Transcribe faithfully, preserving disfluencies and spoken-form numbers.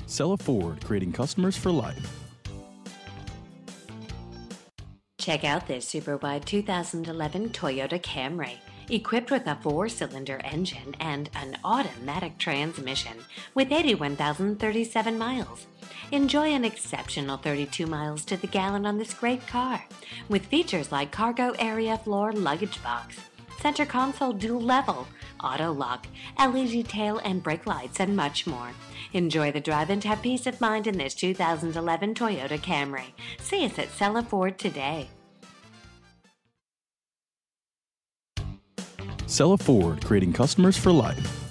Cella Ford, creating customers for life. Check out this super wide two thousand eleven Toyota Camry, equipped with a four-cylinder engine and an automatic transmission with eighty-one thousand thirty-seven miles. Enjoy an exceptional thirty-two miles to the gallon on this great car, with features like cargo area floor luggage box, center console dual level, auto lock, L E D tail and brake lights, and much more. Enjoy the drive and have peace of mind in this two thousand eleven Toyota Camry. See us at Cella Ford today. Cella Ford, creating customers for life.